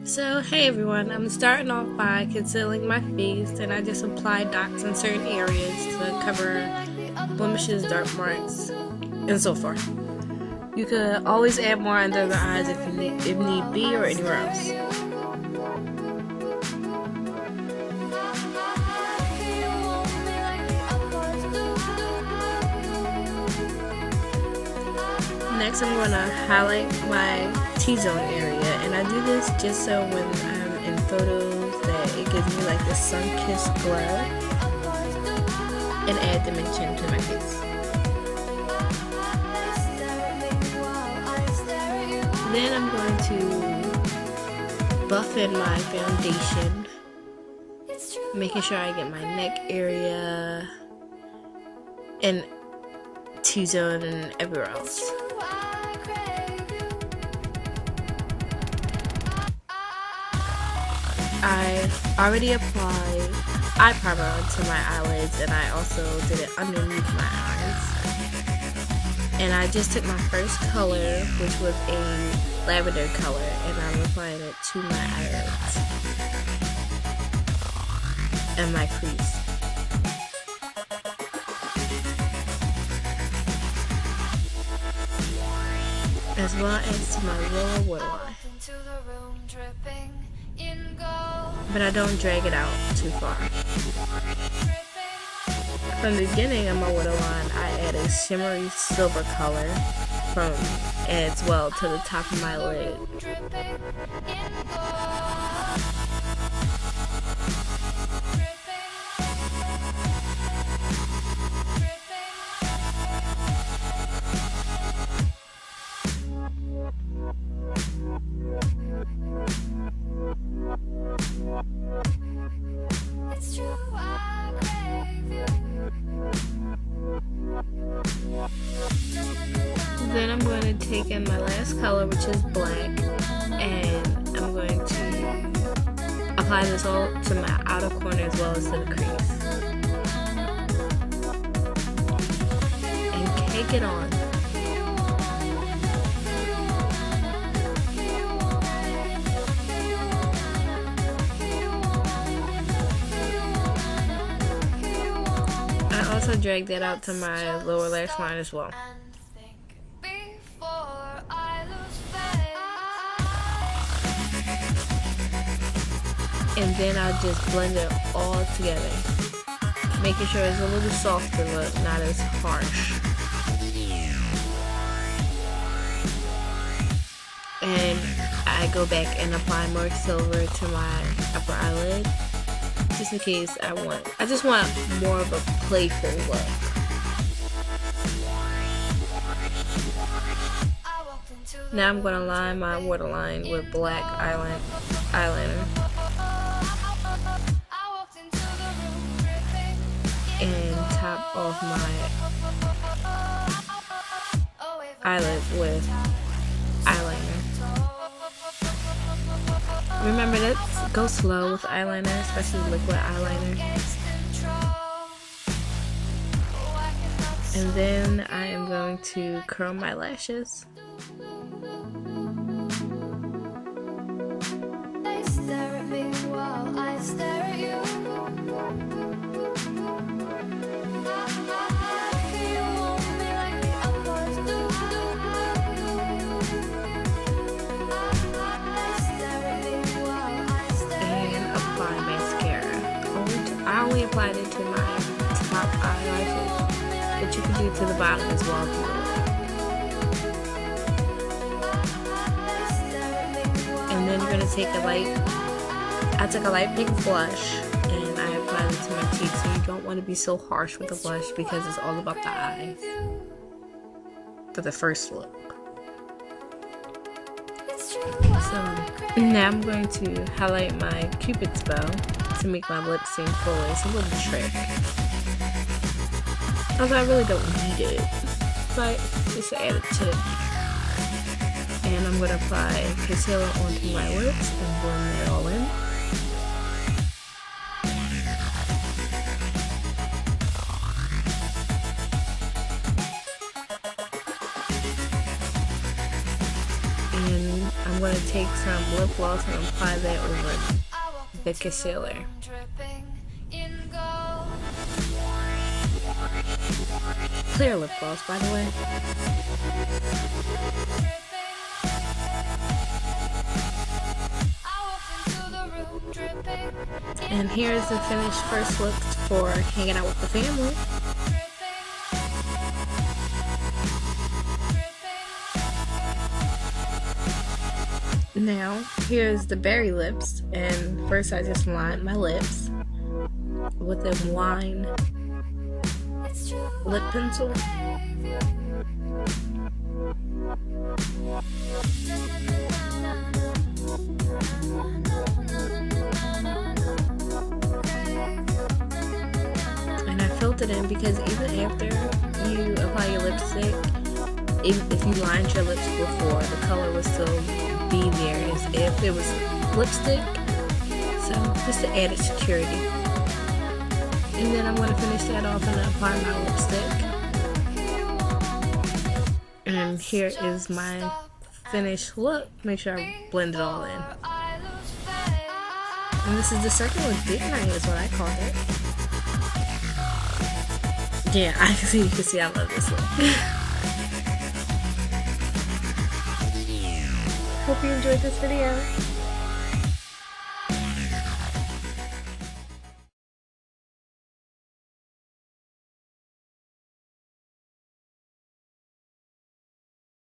So, hey everyone, I'm starting off by concealing my face, and I just apply dots in certain areas to cover blemishes, dark marks, and so forth. You could always add more under the eyes if need be, or anywhere else. Next, I'm going to highlight my T-zone area, and I do this just so when I'm in photos that it gives me like this sun-kissed glow and add dimension to my face. Then I'm going to buff in my foundation, making sure I get my neck area and T-zone and everywhere else. I already applied eye primer onto my eyelids, and I also did it underneath my eyes. And I just took my first color, which was a lavender color, and I'm applying it to my eyelids and my crease. As well as to my lower waterline. But I don't drag it out too far. From the beginning of my waterline, I add a shimmery silver color as well to the top of my lid. Then I'm going to take in my last color, which is black, and I'm going to apply this all to my outer corner as well as to the crease. And cake it on. I also drag that out to my lower lash line as well. And then I'll just blend it all together, making sure it's a little softer look, not as harsh. And I go back and apply more silver to my upper eyelid, just in case I just want more of a playful look. Now I'm going to line my waterline with black eyeliner. And top off my eyelid with eyeliner. Remember, go slow with eyeliner, especially liquid eyeliner. And then I am going to curl my lashes. They stare at me while I stare at you. I only applied it to my top eyelashes, but you can do it to the bottom as well if you want. And then you're going to take I took a light pink blush and I applied it to my cheeks, so you don't want to be so harsh with the blush because it's all about the eyes for the first look. So now I'm going to highlight my Cupid's bow to make my lips seem fuller. It's a little trick. Although I really don't need it, but it's an added tip. And I'm going to apply concealer onto my lips and blend that all in. going to take some lip gloss and apply that over the concealer. Clear lip gloss, by the way. And here's the finished first look for hanging out with the family. Now, here's the berry lips, and first I just lined my lips with a wine lip pencil. And I filled it in because even after you apply your lipstick, if you lined your lips before, the color would still be there as if it was lipstick. So just to added security. And then I'm going to finish that off and apply my lipstick. And here is my finished look. Make sure I blend it all in. And this is the circular date night is what I called it. Yeah, you can see I love this look. Hope you enjoyed this video.